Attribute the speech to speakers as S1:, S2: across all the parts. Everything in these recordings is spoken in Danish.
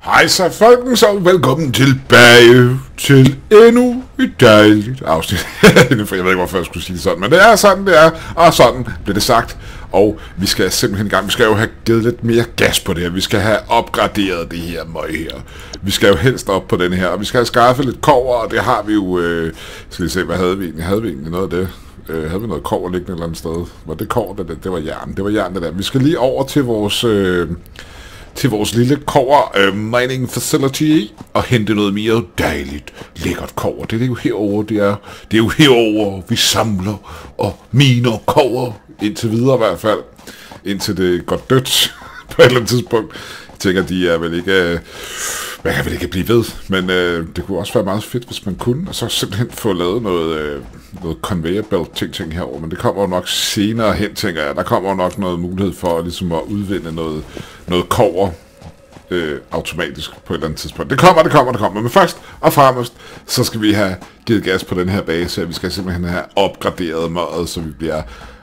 S1: Hej så folkens, og velkommen tilbage til endnu et dejligt afsnit. Jeg ved ikke, hvorfor jeg skulle sige det sådan, men det er sådan, det er, og sådan blev det sagt. Og vi skal simpelthen i gang. Vi skal jo have givet lidt mere gas på det her. Vi skal have opgraderet det her møg her. Vi skal jo helst op på den her, og vi skal have skaffet lidt kobber, og det har vi jo... skal vi se, hvad havde vi egentlig? Havde vi egentlig noget af det? Havde vi noget kobber liggende et eller andet sted? Var det kobber? Det var jern. Det var jern, det der. Vi skal lige over til vores lille kobber mining facility og hente noget mere dejligt, lækkert kobber. Det er jo herovre, det er jo herovre, vi samler og miner kobber, indtil videre i hvert fald, indtil det går dødt på et eller andet tidspunkt. Jeg tænker, de er vel ikke, man kan vel ikke blive ved, men det kunne også være meget fedt, hvis man kunne, og så simpelthen få lavet noget conveyor belt ting herovre, men det kommer jo nok senere hen, tænker jeg. Der kommer jo nok noget mulighed for ligesom at udvinde noget kobber automatisk på et eller andet tidspunkt. Det kommer, men først og fremmest, så skal vi have givet gas på den her base, og vi skal simpelthen have opgraderet mødet, så vi bliver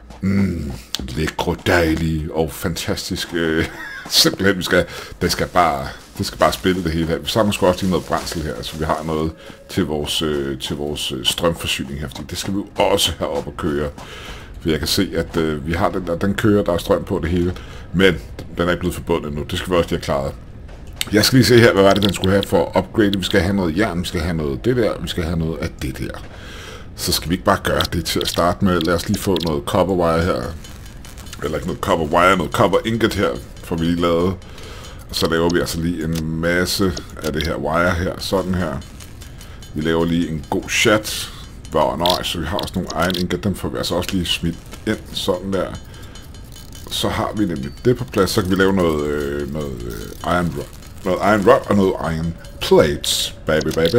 S1: lækre, dejlige og fantastisk. Simpelthen, det skal bare spille det hele her. Vi samler sgu også lige noget brændsel her, så vi har noget til vores strømforsyning her, fordi det skal vi jo også have op at køre. For jeg kan se, at vi har den kører, der er strøm på det hele, men den er ikke blevet forbundet nu. Det skal vi også lige have klaret. Jeg skal lige se her, hvad var det, den skulle have for at upgrade. Vi skal have noget jern, vi skal have noget det der, vi skal have noget af det der. Så skal vi ikke bare gøre det til at starte med. Lad os lige få noget copper wire her. Eller ikke noget copper wire, noget copper ingot her, får vi lige lavet. Og så laver vi altså lige en masse af det her wire her, sådan her. Vi laver lige en god chat. Så vi har også nogle iron ingot, dem får vi altså også lige smidt ind, sådan der. Så har vi nemlig det på plads, så kan vi lave noget iron rod og noget iron plates, baby.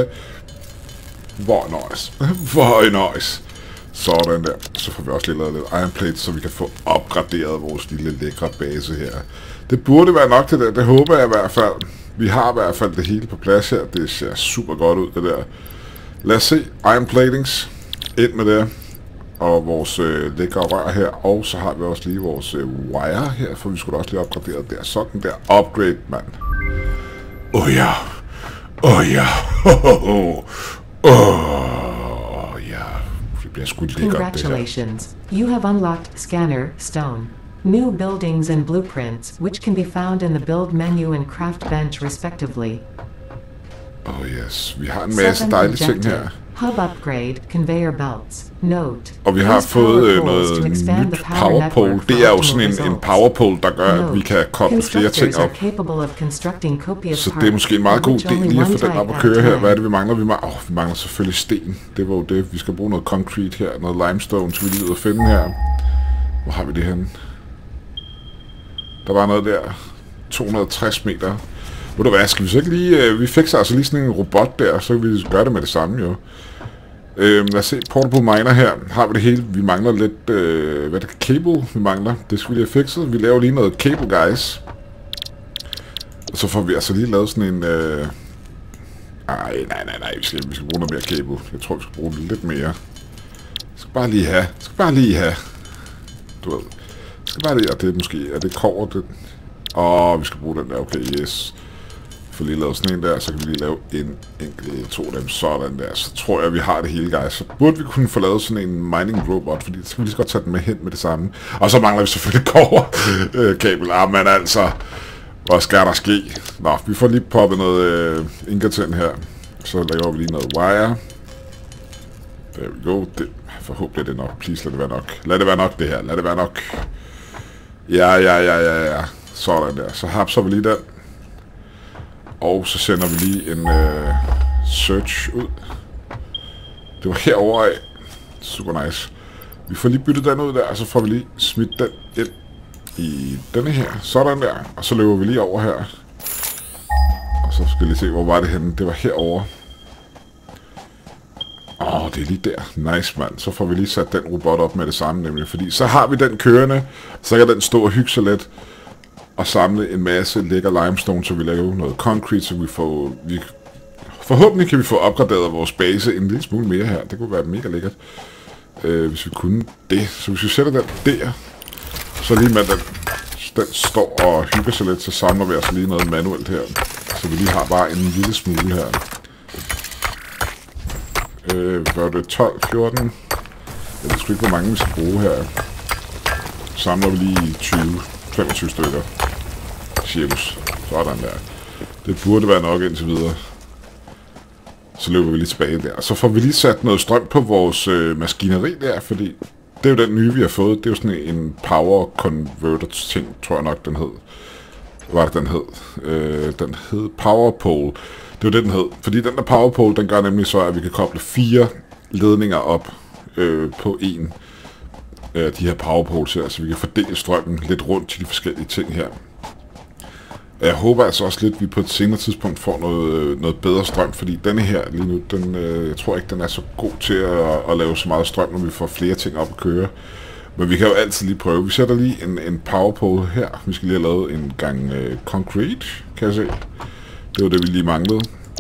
S1: Hvor nice. Sådan der. Så får vi også lige lavet lidt iron plates, så vi kan få opgraderet vores lille lækre base her. Det burde være nok til det, det håber jeg i hvert fald. Vi har i hvert fald det hele på plads her, det ser super godt ud det der. Lad os se, iron platings, ind med det, og vores lækre rør her, og så har vi også lige vores wire her, for vi skulle også lige opgradere der, sådan der, upgrade mand. Ja, det bliver sgu lækkert det her.
S2: Congratulations, you have unlocked Scanner Stone. New buildings and blueprints, which can be found in the build menu and craft bench respectively.
S1: Yes, vi har en masse dejlige ting her.
S2: Hub upgrade, conveyor belts. Note.
S1: Og vi har fået noget nyt power pole. Det er jo sådan en power pole, der gør, at vi kan koble flere ting op. Så det er måske en meget god idé lige at få den op at køre her. Hvad er det, vi mangler? Vi mangler selvfølgelig sten. Det var jo det. Vi skal bruge noget concrete her, noget limestone, så vi lige ud og finde her. Hvor har vi det henne? Der var noget der. 260 meter. Ved du hvad, skal vi så ikke lige... vi fik så altså lige sådan en robot der, så kan vi gøre det med det samme jo. Lad os se, portable miner her. Har vi det hele? Vi mangler lidt... hvad er det? Cable, vi mangler. Det skal vi lige have fikset. Vi laver lige noget cable, guys. Og så får vi altså lige lavet sådan en... nej. Vi skal bruge noget mere cable. Jeg tror, vi skal bruge lidt mere. Jeg skal bare lige have. Du ved. Jeg skal bare lige... Og det er måske... Er det kobber, det... vi skal bruge den der. Okay, yes. For lige lavet sådan en der, så kan vi lige lave en enkelt to af dem, sådan der. Så tror jeg, vi har det hele, guys. Så burde vi kunne få lavet sådan en mining robot, fordi så skal vi lige så godt tage den med hen med det samme. Og så mangler vi selvfølgelig kabel. Men altså, hvad skal der ske? Nå, vi får lige poppet noget ingot ind her. Så laver vi lige noget wire. There we go. Forhåbentlig er det nok. Please, lad det være nok. Lad det være nok, det her. Lad det være nok. Ja. Sådan der. Så hapser vi lige den. Og så sender vi lige en search ud. Det var herovre af. Super nice. Vi får lige byttet den ud der, og så får vi lige smidt den ind i denne her. Sådan der. Og så løber vi lige over her. Og så skal vi lige se, hvor var det henne. Det var herovre. Det er lige der. Nice, mand. Så får vi lige sat den robot op med det samme, nemlig. Fordi så har vi den kørende. Så kan den stå og hygge så let. Og samle en masse lækker limestone, så vi laver noget concrete, så forhåbentlig kan vi få opgraderet vores base en lille smule mere her. Det kunne være mega lækkert, hvis vi kunne det. Så hvis vi sætter den der, så lige med den den står og hygger sig lidt, så samler vi altså lige noget manuelt her. Så vi lige har bare en lille smule her. Var det 12, 14? Jeg ved sgu ikke, hvor mange vi skal bruge her. Samler vi lige 20-25 stykker. Cirkus. Sådan der. Det burde være nok indtil videre. Så løber vi lige tilbage der. Så får vi lige sat noget strøm på vores maskineri der, fordi det er jo den nye, vi har fået. Det er jo sådan en power converter ting, tror jeg nok, den hed. Hvad var det, den hed? Den hed Power Pole. Det var det, den hed. Fordi den der Power Pole, den gør nemlig så, at vi kan koble 4 ledninger op på en af de her Power Poles her, så vi kan fordele strømmen lidt rundt til de forskellige ting her. Jeg håber altså også lidt, at vi på et senere tidspunkt får noget bedre strøm, fordi denne her lige nu, jeg tror ikke, den er så god til at lave så meget strøm, når vi får flere ting op at køre. Men vi kan jo altid lige prøve. Vi sætter lige en power pole her. Vi skal lige have lavet en gang concrete, kan jeg se. Det var det, vi lige manglede.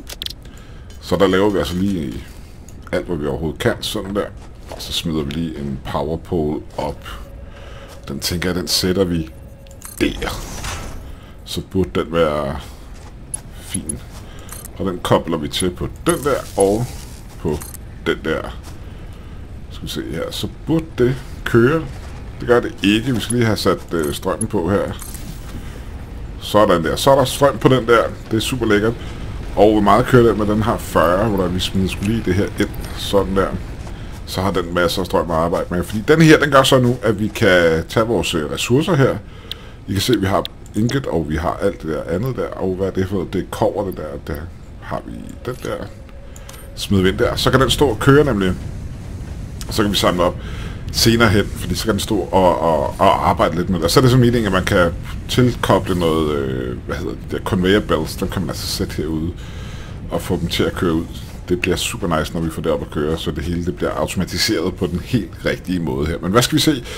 S1: Så der laver vi altså lige alt, hvad vi overhovedet kan, sådan der. Og så smider vi lige en power pole op. Den tænker jeg, den sætter vi der. Så burde den være fin. Og den kobler vi til på den der og på den der. Skal vi se her. Så burde det køre. Det gør det ikke. Vi skal lige have sat strømmen på her. Sådan der. Så er der strøm på den der. Det er super lækkert. Og hvor meget kører den med? Den har 40, hvor vi smider skulle lige det her ind. Sådan der. Så har den masser af strøm at arbejde med. Fordi den her, den gør så nu, at vi kan tage vores ressourcer her. I kan se, at vi har ingot, og vi har alt det der andet der. Og hvad er det for noget? Det er kover, det der. Der har vi den der. Smider vi ind der. Så kan den stå og køre nemlig. Så kan vi samle op senere hen, fordi så kan den stå og arbejde lidt med det. Og så er det så meningen, at man kan tilkoble noget, de der conveyor belts, dem kan man altså sætte herude og få dem til at køre ud. Det bliver super nice, når vi får det op at køre, så det hele det bliver automatiseret på den helt rigtige måde her. Men hvad skal vi se?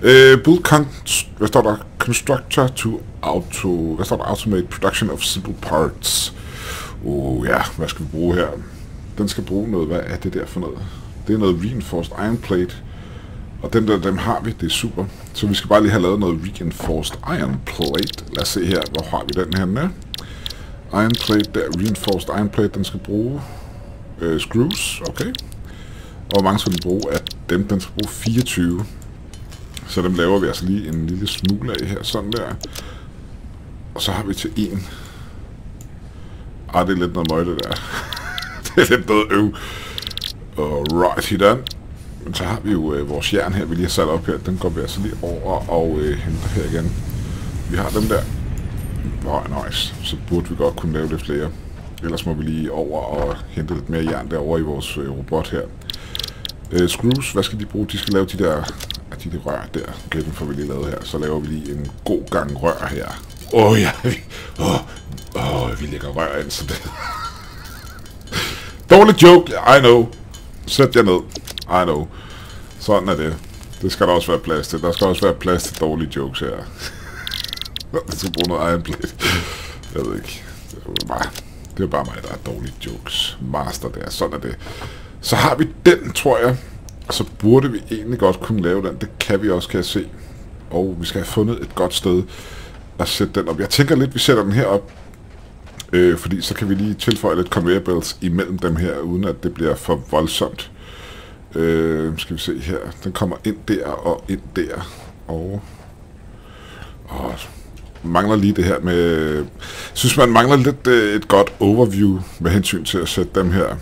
S1: Hvad står der? Constructor to auto... Hvad står der? Automate production of simple parts. Ja, hvad skal vi bruge her? Den skal bruge noget. Hvad er det der for noget? Det er noget reinforced iron plate. Og dem har vi, det er super. Så vi skal bare lige have lavet noget reinforced iron plate. Lad os se her, hvor har vi den her? Iron plate der, reinforced iron plate, den skal bruge screws, okay. Og hvor mange skal den bruge af dem? Den skal bruge 24. Så dem laver vi altså lige en lille smule af her, sådan der. Og så har vi til 1. Det er lidt noget møg, det der. Det er lidt noget øv. Alright, hidan. Men så har vi jo vores jern her, vi lige har sat op her. Den går vi altså lige over og henter her igen. Vi har dem der. Nice. Så burde vi godt kunne lave lidt flere. Ellers må vi lige over og hente lidt mere jern derovre i vores robot her. Screws, hvad skal de bruge? De skal lave de der rør der. Okay, den får vi lige lavet her. Så laver vi lige en god gang rør her. Ja. Vi lægger rør ind, så det... Dårlig joke, I know. Sæt jer ned. I know. Sådan er det. Det skal der også være plads til. Der skal også være plads til dårlige jokes her. Jeg skal bruge noget iron plate. Jeg ved ikke. Det er bare mig, der er dårlige jokes. Master der. Sådan er det. Så har vi den, tror jeg. Så burde vi egentlig godt kunne lave den. Det kan vi også, kan jeg se. Og vi skal have fundet et godt sted at sætte den op. Jeg tænker lidt, vi sætter den her op. Fordi så kan vi lige tilføje lidt conveyor belts imellem dem her, uden at det bliver for voldsomt. Skal vi se her. Den kommer ind der og ind der. Og mangler lige det her med... synes man mangler lidt et godt overview med hensyn til at sætte dem her.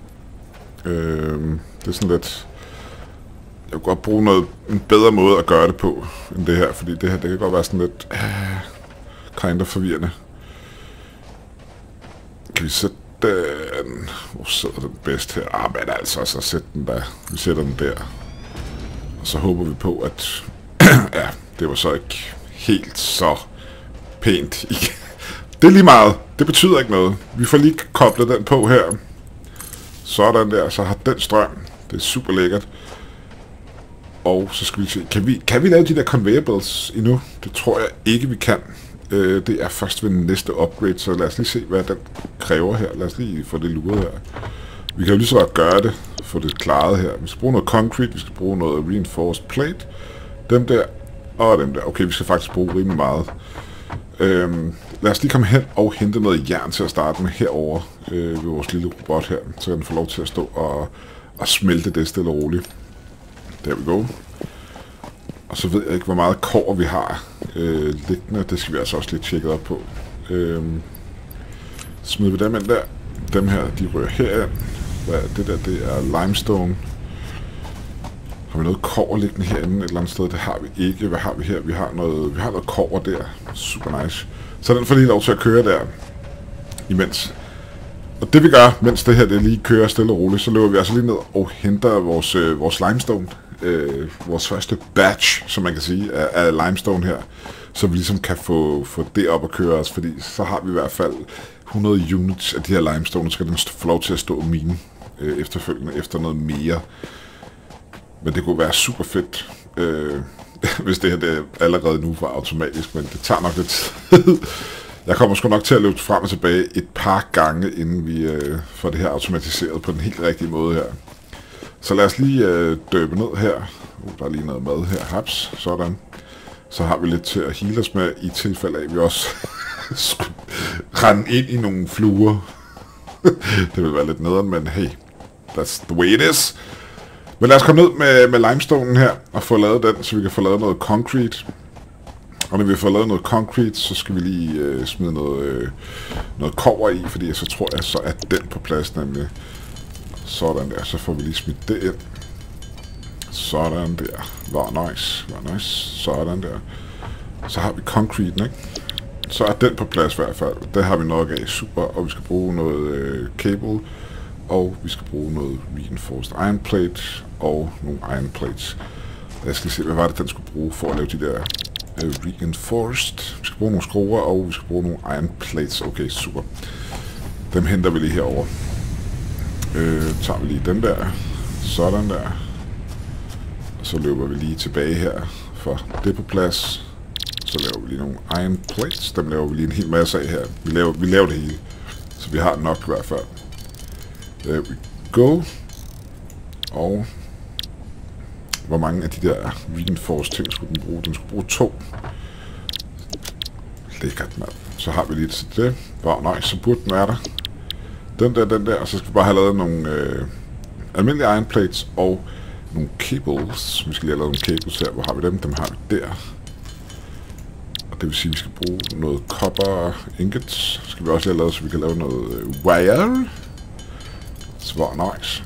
S1: Det er sådan lidt... Jeg kunne godt bruge en bedre måde at gøre det på, end det her, fordi det her, det kan godt være sådan lidt... kind of forvirrende. Kan vi sætte den... Hvor sidder den bedst her? Men altså, så sæt den der. Vi sætter den der. Og så håber vi på, at... ja, det var så ikke helt så pænt. Det er lige meget. Det betyder ikke noget. Vi får lige koblet den på her. Sådan der. Så har den strøm. Det er super lækkert. Og så skal vi se. Kan vi lave de der conveyor belts endnu? Det tror jeg ikke, vi kan. Det er først ved den næste upgrade, så lad os lige se, hvad den kræver her. Lad os lige få det luret her. Vi kan jo lige så godt gøre det, få det klaret her. Vi skal bruge noget concrete, vi skal bruge noget reinforced plate. Dem der, Og dem der. Okay, vi skal faktisk bruge rimelig meget. Lad os lige komme hen og hente noget jern til at starte med herover ved vores lille robot her. Så kan den få lov til at stå og smelte det stille og roligt. Der vi go. Og så ved jeg ikke, hvor meget kobber vi har liggende. Det skal vi altså også lidt tjekke op på. Smider vi dem ind der. Dem her, de rører herind. Hvad er det der? Det er limestone. Har vi noget kobber liggende herinde et eller andet sted? Det har vi ikke. Hvad har vi her? Vi har noget kobber der. Super nice. Så den får lige lov til at køre der. Imens. Og det vi gør, mens det her det lige kører stille og roligt, så løber vi altså lige ned og henter vores limestone. Vores første batch, som man kan sige, af limestone her. Så vi ligesom kan få det op at køre os. Fordi så har vi i hvert fald 100 units af de her limestone. Så skal den få lov til at stå mine efterfølgende efter noget mere. Men det kunne være super fedt, hvis det her det allerede nu var automatisk, men det tager nok lidt tid. Jeg kommer sgu nok til at løbe frem og tilbage et par gange, inden vi får det her automatiseret på den helt rigtige måde her. Så lad os lige døbe ned her. Der er lige noget mad her. Haps, sådan. Så har vi lidt til at heale os med, i tilfælde af, at vi også skulle rende ind i nogle fluer. Det vil være lidt nederen, men hey, that's the way it is. Men lad os komme ned med limestonen her og få lavet den, så vi kan få lavet noget concrete. Og når vi får lavet noget concrete, så skal vi lige smide noget kobber i, fordi så tror jeg, så er den på plads nemlig. Sådan der, så får vi lige smidt det ind. Sådan der. Var nice. Sådan der. Så har vi concrete, ikke? Så er den på plads i hvert fald. Det har vi nok af. Super. Og vi skal bruge noget cable. Og vi skal bruge noget reinforced iron plate. Og nogle iron plates. Jeg skal se, hvad var det, den skulle bruge for at lave de der reinforced. Vi skal bruge nogle skruer, og vi skal bruge nogle iron plates. Okay, super. Dem henter vi lige herover. Tager vi lige den der. Sådan der. Og så løber vi lige tilbage her. For det på plads. Så laver vi lige nogle iron plates. Dem laver vi lige en hel masse af her. Vi laver det hele. Så vi har nok i hvert fald. There we go. Og hvor mange af de der reinforced ting skulle den bruge? Den skulle bruge 2. Lækkert, mand. Så har vi lige til det. Wow, nice. Så burde den være der. Den der. Og så skal vi bare have lavet nogle almindelige iron plates og nogle cables. Vi skal lige have lavet nogle cables her. Hvor har vi dem? Dem har vi der. Og det vil sige, at vi skal bruge noget copper ingots. Skal vi også lige have lavet, så vi kan lave noget wire. Så var nice.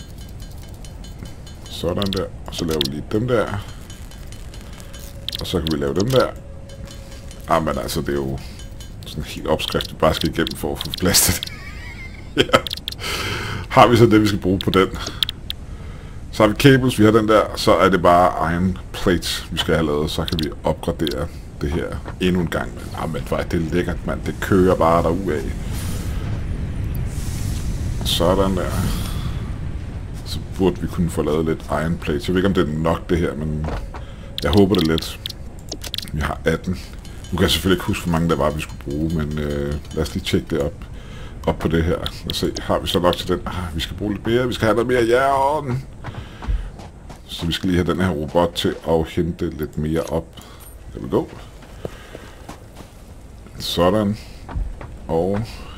S1: Sådan der. Og så laver vi lige dem der. Og så kan vi lave dem der. Men altså, det er jo sådan en helt opskrift, vi bare skal igennem for at få plads til det. Ja. Har vi så det, vi skal bruge på den. Så har vi cables, vi har den der. Så er det bare iron plates, vi skal have lavet. Så kan vi opgradere det her endnu en gang. Men det er lækkert, mand. Det kører bare derudad. Sådan der. Så burde vi kunne få lavet lidt iron plates. Jeg ved ikke, om det er nok det her, men jeg håber det lidt. Vi har 18. Nu kan jeg selvfølgelig ikke huske, hvor mange der var, vi skulle bruge, men lad os lige tjekke det op på det her. Lad os se, har vi så nok til den? Vi skal bruge lidt mere, vi skal have noget mere jern. Så vi skal lige have den her robot til at hente lidt mere op. Der vil gå. Sådan. Og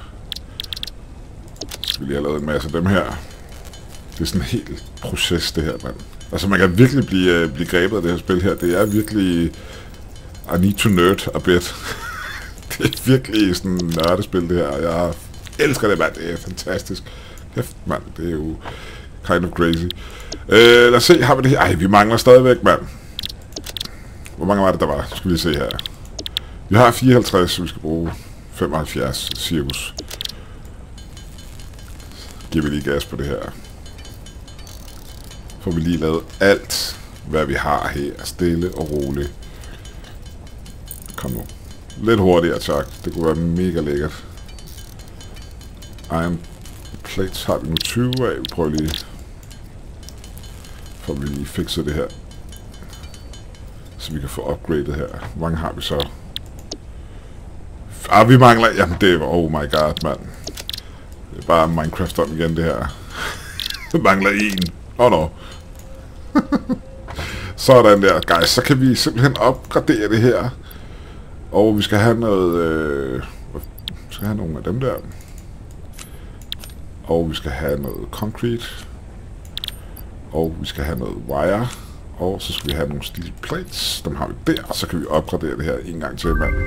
S1: så skal vi lige have lavet en masse af dem her. Det er sådan en helt proces, det her, mand. Altså, man kan virkelig blive grebet af det her spil her. Det er virkelig I need to nerd a bit. Det er virkelig sådan en nørdespil, det her. Jeg elsker det, mand. Det er fantastisk. Hæft, mand. Det er jo kind of crazy. Lad os se, har vi det her? Ej, vi mangler stadigvæk, mand. Hvor mange var det, der var? Skal vi se her. Vi har 54, så vi skal bruge 75 cirkus. Giver vi lige gas på det her. Får vi lige lavet alt, hvad vi har her. Stille og roligt. Kom nu. Lidt hurtigere, tak. Det kunne være mega lækkert. Iron plates har vi nu 20 af. Vi prøver lige. Får vi lige fikset det her. Så vi kan få upgradet her. Hvor mange har vi så? Vi mangler... Jamen det var... Oh my god, mand. Det er bare Minecraft om igen, det her. Vi mangler en. No. Sådan der, guys. Så kan vi simpelthen opgradere det her. Og vi skal have noget... vi skal have nogle af dem der. Og vi skal have noget concrete. Og vi skal have noget wire. Og så skal vi have nogle steel plates. Dem har vi der. Og så kan vi opgradere det her en gang til, mand.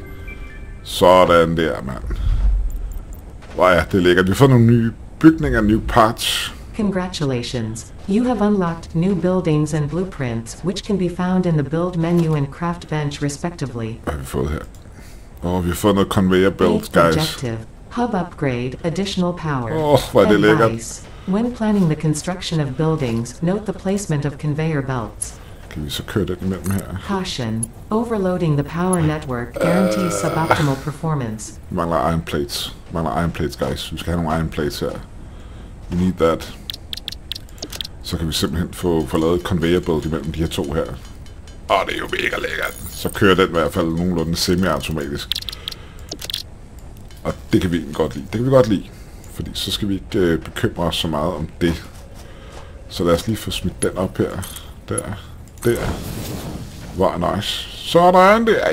S1: Sådan der, mand. Wow, ja, det er lækkert. Vi får nogle nye bygninger, nye parts.
S2: Congratulations. You have unlocked new buildings and blueprints, which can be found in the build menu and craft bench respectively.
S1: Hvad har vi fået her? Vi har fået noget conveyor belt, guys.
S2: Objective. Hub upgrade, additional power.
S1: Hvor er det lækkert.
S2: Advice. When planning the construction of buildings, note the placement of conveyor belts.
S1: Kan vi så køre den imellem her?
S2: Caution. Overloading the power network guarantees suboptimal performance.
S1: Vi mangler iron plates. Vi mangler iron plates, guys. Vi skal have nogle iron plates her. We need that. Så kan vi simpelthen få lavet et conveyor belt imellem de her to her. Det er jo mega lækkert. Så kører den i hvert fald nogenlunde semi-automatisk. Og det kan vi egentlig godt lide. Det kan vi godt lide. Fordi så skal vi ikke bekymre os så meget om det. Så lad os lige få smidt den op her. Der. Hvor nice. Sådan der.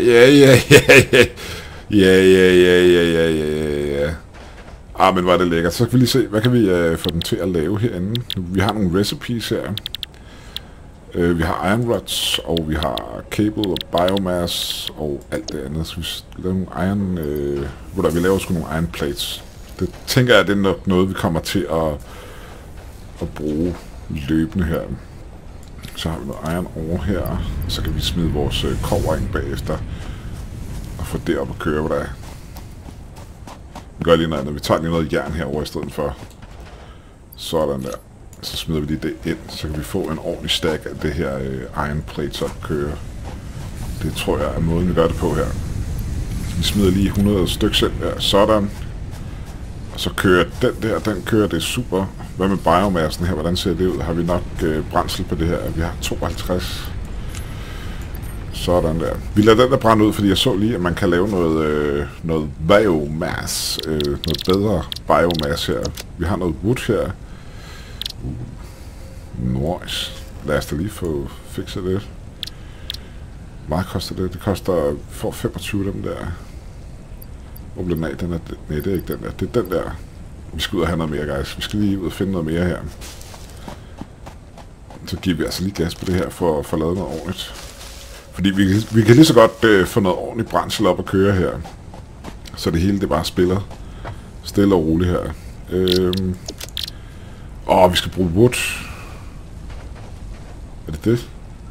S1: Ja. Men var det lækkert. Så kan vi lige se, hvad kan vi få den til at lave herinde. Vi har nogle recipes her. Vi har iron rods, og vi har cable og biomass, og alt det andet. Så vi laver nogle iron... vi laver sgu nogle iron plates. Det tænker jeg, det er nok noget, vi kommer til at bruge løbende her. Så har vi noget iron over her, og så kan vi smide vores kobber ind bagefter. Og få det op at køre, hvad der er. Vi gør lige noget andet. Vi tager lige noget jern herover i stedet for. Sådan der. Så smider vi lige det ind, så kan vi få en ordentlig stack af det her iron plates op at køre. Det tror jeg er måden, vi gør det på her. Vi smider lige 100 stykker selv der. Sådan. Og så kører den kører, det er super. Hvad med biomassen her? Hvordan ser det ud? Har vi nok brændsel på det her? Vi har 52. Sådan der. Vi lader den der brænde ud, fordi jeg så lige, at man kan lave noget biomass. Noget bedre biomass her. Vi har noget wood her. Nice. Lad os da lige få fikset det. Hvor meget koster det? Det koster for 25 dem der. Hvor blev den af? Nej, det er ikke den der. Det er den der. Vi skal ud og have noget mere, guys. Vi skal lige ud og finde noget mere her. Så giver vi altså lige gas på det her for at få lavet noget ordentligt. Fordi vi kan lige så godt få noget ordentligt brændsel op at køre her. Så det hele det bare spiller stille og roligt her. Vi skal bruge wood. Er det det?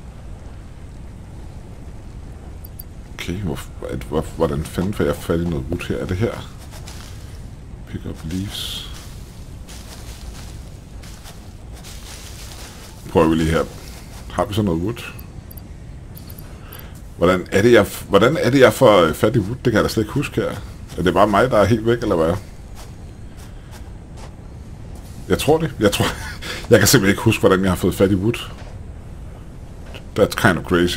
S1: Okay, hvordan fanden får jeg fat i noget wood her? Er det her? Pick up leaves. Prøver vi lige her. Har vi så noget wood? Hvordan er det jeg får fat i wood? Det kan jeg da slet ikke huske her. Er det bare mig, der er helt væk, eller hvad? Jeg tror det. Jeg kan simpelthen ikke huske, hvordan jeg har fået fat i wood. That's kind of crazy.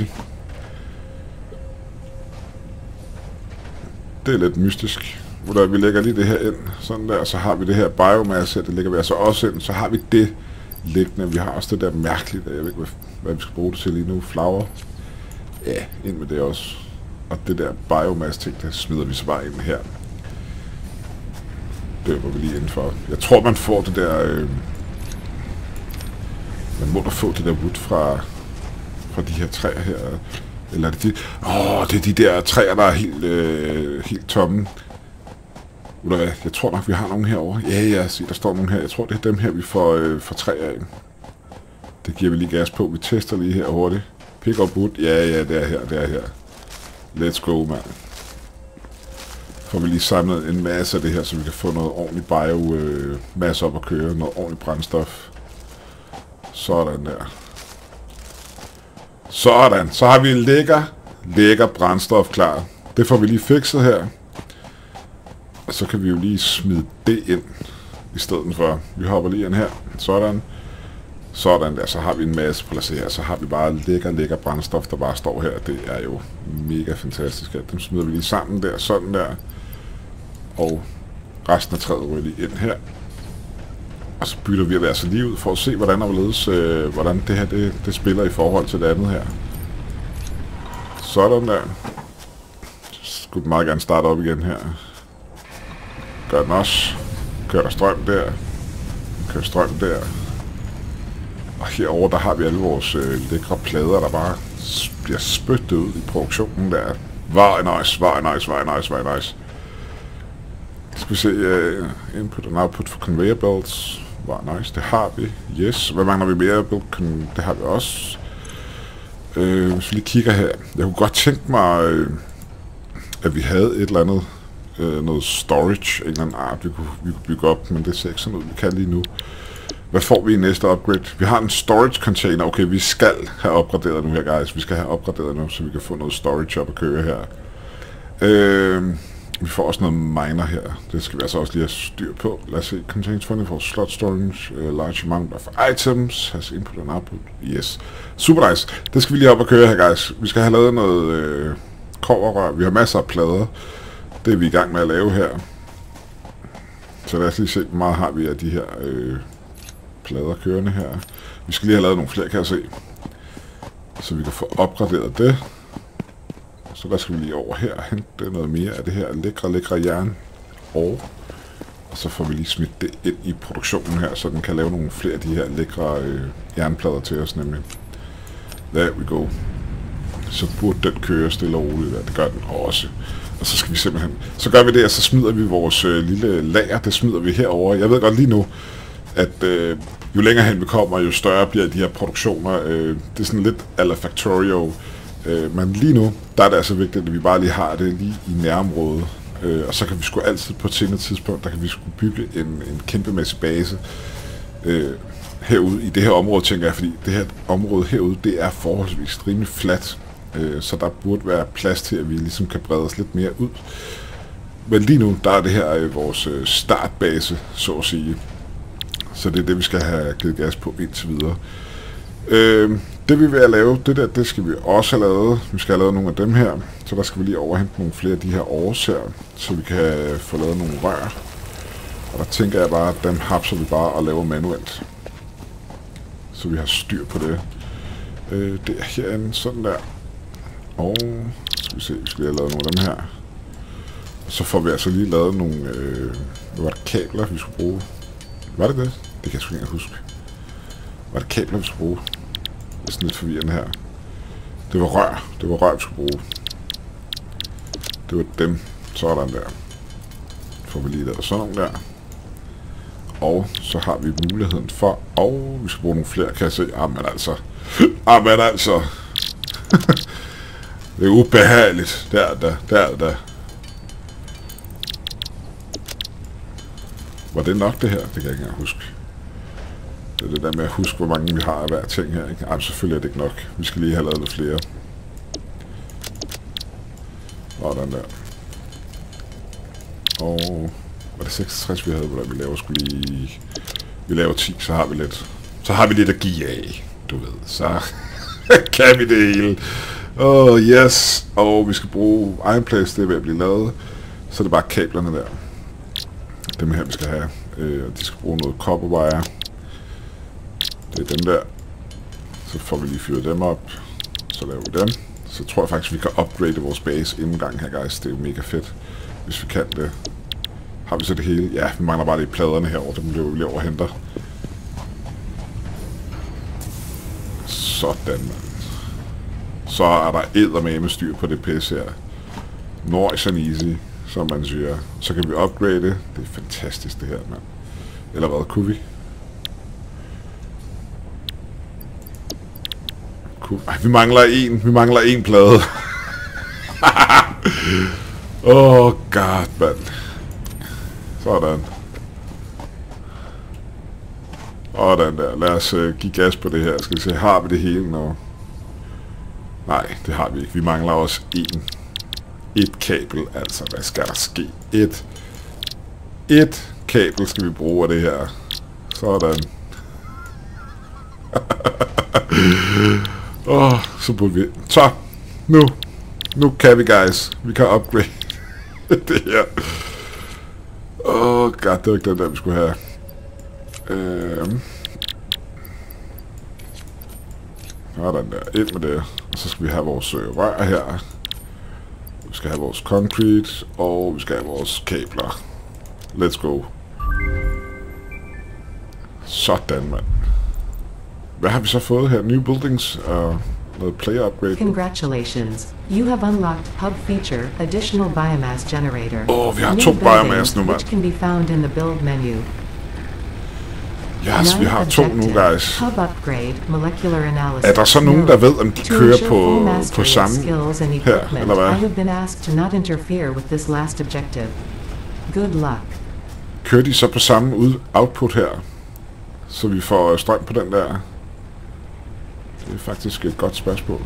S1: Det er lidt mystisk. Vi lægger lige det her ind. Sådan der. Så har vi det her biomasse. Det lægger vi altså også ind. Så har vi det liggende. Vi har også det der mærkeligt. Jeg ved ikke, hvad vi skal bruge det til lige nu. Flower. Ja, ind med det også. Og det der biomasse ting, der smider vi så bare ind her. Det var vi lige indenfor. Jeg tror, man får det der... man må da få det der wood fra de her træer her. Eller er det de... det er de der træer, der er helt tomme. Jeg tror nok, vi har nogen herovre. Ja, se, der står nogen her. Jeg tror, det er dem her, vi får træer af. Det giver vi lige gas på. Vi tester lige her hurtigt. Pick up wood. Ja, det er her. Let's go, mand. Får vi lige samlet en masse af det her, så vi kan få noget ordentligt biomasse op at køre. Noget ordentligt brændstof. Sådan der. Sådan. Så har vi en lækker brændstof klar. Det får vi lige fikset her. Og så kan vi jo lige smide det ind i stedet for. Vi hopper lige ind her. Sådan. Sådan der. Så har vi en masse plads her. Så har vi bare lækker brændstof, der bare står her. Det er jo mega fantastisk. Dem smider vi lige sammen der. Sådan der. Og resten af træet ryger lige ind her. Og så bytter vi altså lige ud for at se, hvordan det her det spiller i forhold til det andet her. Sådan der. Så skulle meget gerne starte op igen her. Gør den også. Kører der strøm der. Kører strøm der. Og herover der har vi alle vores lækre plader, der bare bliver spyttet ud i produktionen der. Very nice, very nice, very nice, very nice. Skal vi se, input and output for conveyor belts. Very nice, det har vi. Yes, hvad mangler vi mere? Det har vi også. Hvis vi lige kigger her. Jeg kunne godt tænke mig, at vi havde et eller andet, noget storage, en eller anden art, vi kunne bygge op, men det ser ikke sådan ud, vi kan lige nu. Hvad får vi i næste upgrade? Vi har en storage container. Okay, vi skal have opgraderet nu her, guys. Vi skal have opgraderet nu, så vi kan få noget storage op at køre her. Vi får også noget miner her. Det skal vi altså også lige have styr på. Lad os se. Contains 24 slot storage, large amount of items, has input and output. Yes. Super nice. Det skal vi lige op at køre her, guys. Vi skal have lavet noget kobberrør. Vi har masser af plader. Det er vi i gang med at lave her. Så lad os lige se, hvor meget har vi af de her plader kørende her. Vi skal lige have lavet nogle flere, kan jeg se. Så vi kan få opgraderet det. Så der skal vi lige over her og hente noget mere af det her lækre jern. Og så får vi lige smidt det ind i produktionen her, så den kan lave nogle flere af de her lækre jernplader til os nemlig. There we go. Så burde den køre stille og roligt. Ja, det gør den også. Og så skal vi simpelthen... Så gør vi det, og så smider vi vores lille lager. Det smider vi herover. Jeg ved godt lige nu, at jo længere hen vi kommer, jo større bliver de her produktioner. Det er sådan lidt a la Factorio. Men lige nu, der er det altså vigtigt, at vi bare lige har det lige i nærområdet. Og så kan vi sgu altid på et senere tidspunkt, der kan vi sgu bygge en kæmpemæssig base herude i det her område, tænker jeg. Fordi det her område herude, det er forholdsvis rimelig fladt. Så der burde være plads til, at vi ligesom kan brede os lidt mere ud. Men lige nu, der er det her vores startbase, så at sige. Så det er det, vi skal have givet gas på indtil videre. Det vi vil at lave, det skal vi også have lavet. Vi skal have lavet nogle af dem her. Så der skal vi lige overhente nogle flere af de her års her, så vi kan få lavet nogle rør. Og der tænker jeg bare, at dem hapser vi bare og laver manuelt. Så vi har styr på det. Det er herinde, sådan der. Og skal vi se, vi skal lige have lavet nogle af dem her. Og så får vi altså lige lavet nogle hvad var det, kabler, vi skulle bruge. Var det det? Det kan jeg sgu ikke huske. Var det kabler, vi skulle bruge? Det er sådan lidt forvirrende her. Det var rør. Det var rør, vi skulle bruge. Det var dem. Sådan der. Får vi lige lavet sådan nogle der. Og så har vi muligheden for... Og vi skal bruge nogle flere, kan jeg se. Jamen altså. Det er ubehageligt. Der. Var det nok det her? Det kan jeg ikke engang huske. Det er det der med at huske, hvor mange vi har af hver ting her, ikke? Jamen, selvfølgelig er det ikke nok. Vi skal lige have lavet lidt flere. Sådan der. Og var det 66, vi havde, hvordan vi laver? Skulle lige... Vi laver 10, så har vi lidt. Så har vi lidt at give af, du ved. Så kan vi det hele. Yes. Og vi skal bruge Ironplace, det er ved at blive lavet. Så er det bare kablerne der. Dem her, vi skal have. De skal bruge noget copperwire. Det er dem der. Så får vi lige fyret dem op. Så laver vi dem. Så tror jeg faktisk, vi kan upgrade vores base inden gang her, guys. Det er jo mega fedt, hvis vi kan det. Har vi så det hele? Ja, vi mangler bare de pladerne herovre. Dem bliver vi lige overhenter. Sådan, mand. Så er der eddermame styr på det pisse her. Nice and easy, som man siger. Så kan vi upgrade det. Det er fantastisk, det her, mand. Eller hvad, kunne vi? Ej, vi mangler en plade. God, mand. Sådan. Sådan der. Lad os give gas på det her. Skal vi se, har vi det hele nu? Nej, det har vi ikke. Vi mangler også et kabel. Altså, hvad skal der ske? Et kabel skal vi bruge af det her. Sådan. Så burde vi... Så, nu kan vi, guys. Vi kan upgrade det her. God, det var ikke den der, vi skulle have. Sådan der, ind med det. Og så skal vi have vores rør her. Vi skal have vores concrete, og vi skal have vores kabler. Let's go. Sådan, mand. Hvad har vi så fået her? New buildings og noget player upgrade.
S2: Congratulations. You have unlocked hub feature additional biomass generator.
S1: Vi har
S2: New
S1: 2
S2: buildings,
S1: biomass nu, mand.
S2: which can be found in the build menu.
S1: Yes, vi har 2 nu, guys.
S2: Hub upgrade, molecular analysis.
S1: Er der så nogen, der ved, om de
S2: To
S1: kører
S2: ensure full
S1: på
S2: mastery of
S1: samme
S2: skills and
S1: her,
S2: equipment,
S1: eller hvad?
S2: I have been asked to not interfere with this last objective. Good luck.
S1: Kører de så på samme output her, så vi får strøm på den der? Det er faktisk et godt spørgsmål.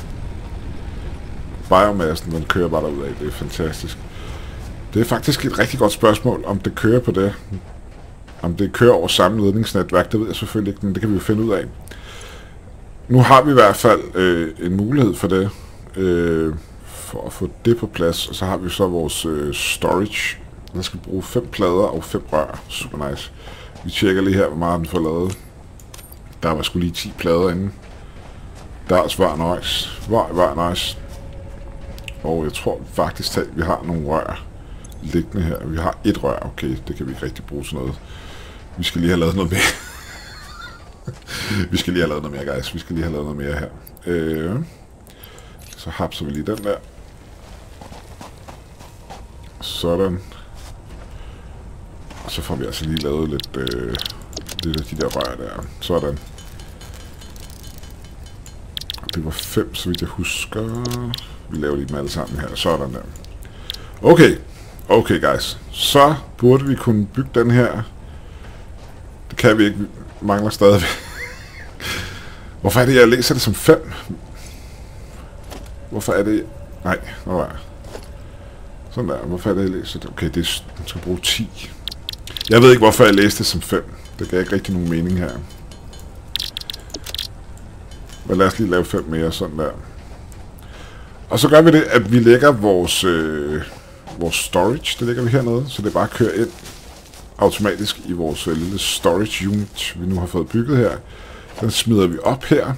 S1: Biomassen, den kører bare derudad. Det er fantastisk. Det er faktisk et rigtig godt spørgsmål, om det kører på det. Om det kører over samme ledningsnetværk, det ved jeg selvfølgelig ikke, men det kan vi jo finde ud af. Nu har vi i hvert fald en mulighed for det, for at få det på plads. Og så har vi så vores storage. Der skal bruge 5 plader og 5 rør. Super nice. Vi tjekker lige her, hvor meget den får lavet. Der var sgu lige 10 plader inde. Der er også var nice. Var nice. Og jeg tror faktisk, at vi har nogle rør liggende her. Vi har 1 rør. Okay, det kan vi ikke rigtig bruge til noget. Vi skal lige have lavet noget mere. Vi skal lige have lavet noget mere, guys. Vi skal lige have lavet noget mere her. Så hapser vi lige den der. Sådan. Og så får vi altså lige lavet lidt af de der rør der. Sådan. Det var 5, så vidt jeg husker. Vi laver lige dem alle sammen her. Sådan der. Okay. Okay, guys. Så burde vi kunne bygge den her. Det kan vi ikke. Vi mangler stadigvæk. Hvorfor er det, jeg læser det som 5? Hvorfor er det... Nej, nå ja. Sådan der. Hvorfor er det, jeg læser det? Okay, det skal bruge 10. Jeg ved ikke, hvorfor jeg læste det som 5. Det gav ikke rigtig nogen mening her. Men lad os lige lave 5 mere, sådan der. Og så gør vi det, at vi lægger vores storage, det lægger vi hernede, så det bare kører ind automatisk i vores lille storage unit, vi nu har fået bygget her. Den smider vi op her.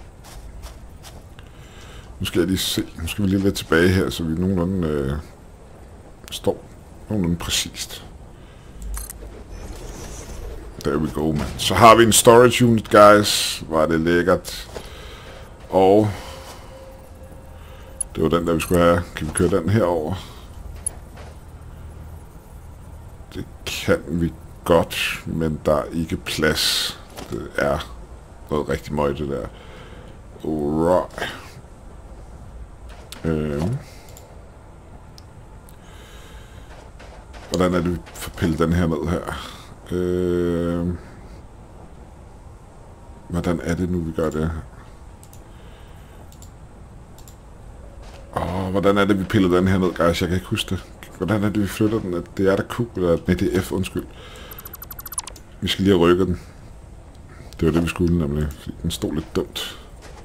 S1: Nu skal jeg lige se, nu skal vi lige lidt tilbage her, så vi nogenlunde står nogenlunde præcist. There we go, man. Så har vi en storage unit, guys. Hvor er det lækkert. Og det var den der, vi skulle have. Kan vi køre den herover? Det kan vi godt, men der er ikke plads. Det er noget rigtig møg, det der. Alright. Hvordan er det, vi får pillet den her ned her? Hvordan er det nu, vi gør det? Hvordan er det, vi piller den her ned, guys? Jeg kan ikke huske det. Hvordan er det, vi flytter den? Det er der Q, eller nej, det er F, undskyld. Vi skal lige have rykket den. Det var det, vi skulle nemlig, fordi den stod lidt dumt.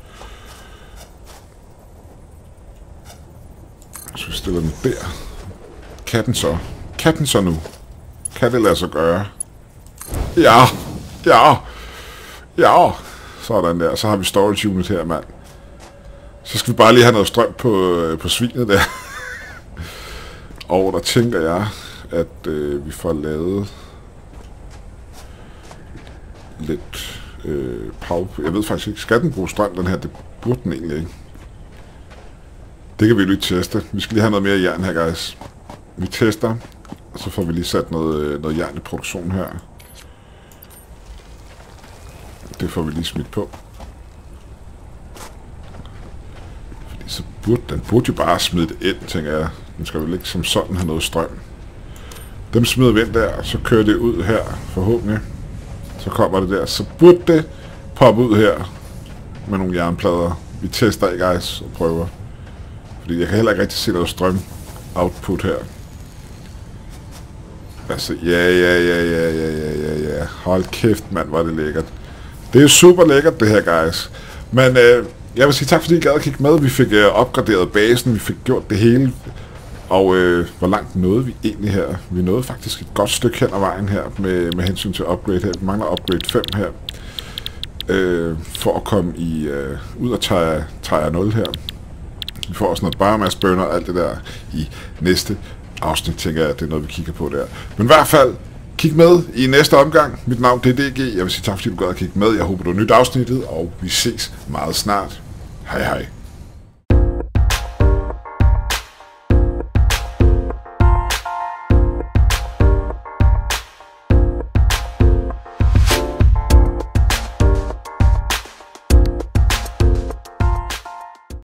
S1: Så vi stiller den der. Kan den så? Kan den så nu? Kan det lade sig gøre? Ja! Ja! Ja! Sådan der. Så har vi storage unit her, mand. Så skal vi bare lige have noget strøm på svinet der. Og der tænker jeg, at vi får lavet lidt power. Jeg ved faktisk ikke, skal den bruge strøm, den her? Det burde den egentlig ikke. Det kan vi lige teste. Vi skal lige have noget mere jern her, guys. Vi tester, og så får vi lige sat noget jern i produktion her. Det får vi lige smidt på. Fordi så den burde jo bare smide det ind, tænker jeg. Den skal jo ikke som sådan have noget strøm. Dem smider vi ind der, og så kører det ud her, forhåbentlig. Så kommer det der. Så burde det poppe ud her med nogle jernplader. Vi tester ikke, guys, og prøver. Fordi jeg kan heller ikke rigtig se noget strøm output her. Altså, ja. Hold kæft, mand, hvor er det lækkert. Det er super lækkert, det her, guys. Men jeg vil sige tak, fordi I gad at kigge med. Vi fik opgraderet basen, vi fik gjort det hele Og hvor langt nåede vi egentlig her? Vi nåede faktisk et godt stykke hen ad vejen her med hensyn til upgrade her. Vi mangler upgrade 5 her. For at komme ud af tire 0 her. Vi får også noget biomass burner og alt det der i næste afsnit, tænker jeg, at det er noget, vi kigger på der. Men i hvert fald, kig med i næste omgang. Mit navn det er DG. Jeg vil sige tak, fordi du gad at kigge med. Jeg håber, du har nyt afsnittet, og vi ses meget snart. Hej hej.